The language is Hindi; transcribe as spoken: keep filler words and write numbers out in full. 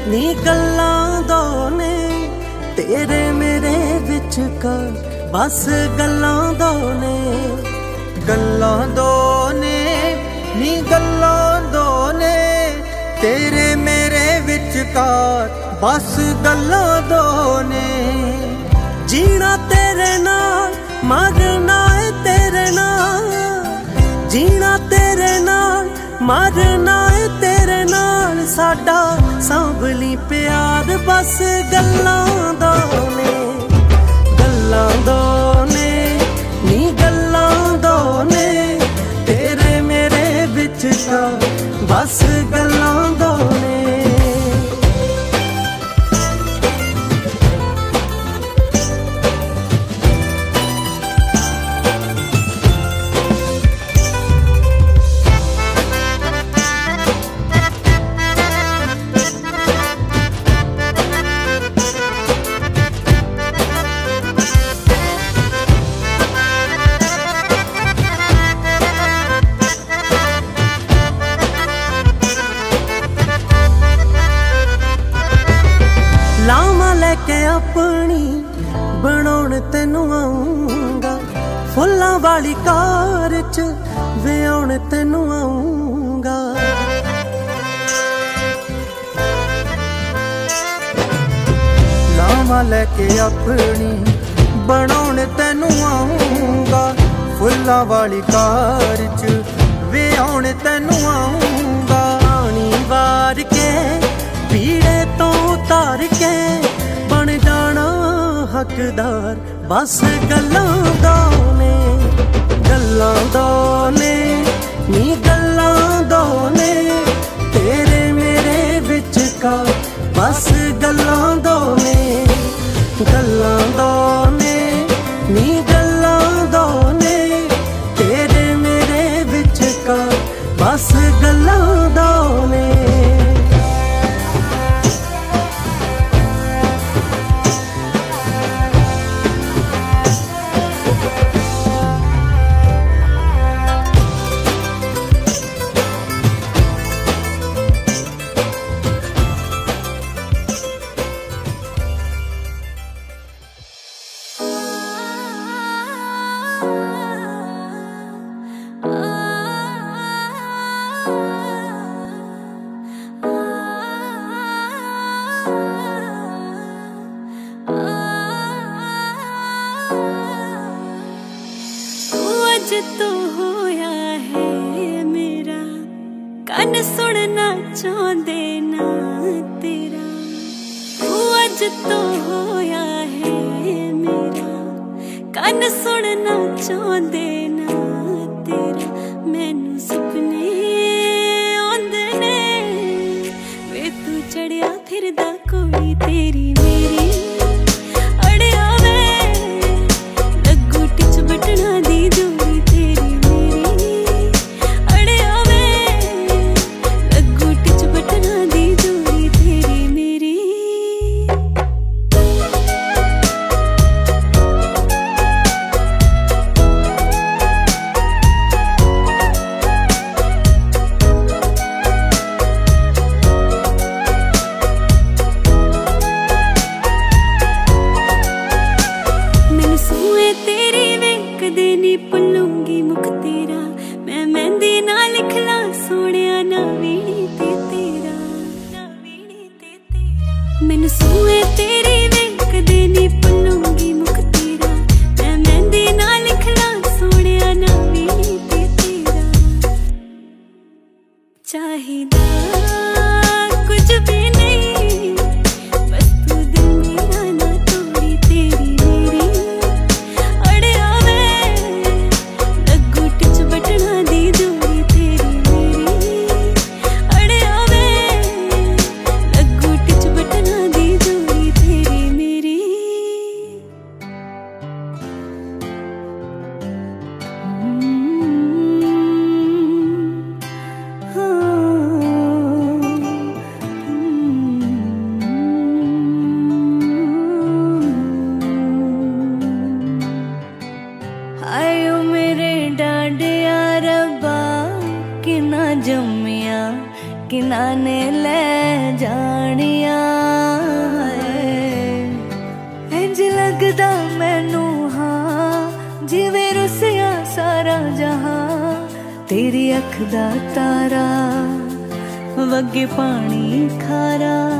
नी गल्लां दो ने तेरे मेरे विचकार, बस गल्लां दो ने गल्लां दो ने नी गल्लां दो ने तेरे मेरे विचकार, बस गल्लां दो ने। जीना तेरे नाल मरना है तेरे नाल, जीना तेरे नाल मरना है तेरे नाल, साडा सांभली प्यार बस गल्लां दो ने गल्लां दो ने नी गल्लां दो ने तेरे मेरे विचकार, बस गल्लां दो ने। लावां लैके अपनी बनाउण तैनू आऊंगा, फुल्लां वाली कार च विआउण तैनू आऊंगा। लावां लैके अपनी बनाउण तैनू आऊंगा, फुल्लां वाली कार च विआउण तैनू आऊंगा। पानी वार के पीड़े तो उतार के बन जाना हकदार, बस गल्लां दो ने गल्लां दो ने नी गल्लां दो ने तेरे मेरे विचकार, बस गल्लां दो ने गल्लां दो ने नी गल्लां दो ने तेरे मेरे विचकार, बस गल्लां दो ने। तो होया है मेरा, कन सुनना चाहते ना तेरा। तू अज तो होया है मेरा, कन सुनना चाहते ना तेरा। मैनू सपने आंदे ने वे तू चढ़िया फिरदा कोई तेरी मेरी, अड़िया वे लगू टिच बटना दी जो मैनू सूए तेरी वेख देनी पलूंगी मुख तेरा, मैं मेहंदी ना लिखला सोनिया ना वीणी ते तेरा। चाहिदा कुछ भी नहीं, बस तू दिल मेरा ना तोड़ी तेरी मेरी, अड़े आवे लगू टिच बटना दी जोड़ी तेरी मेरी, अड़े आवे लगू टिच बटना दी जोड़ी तेरी। अख दा तारा वगे पानी खारा।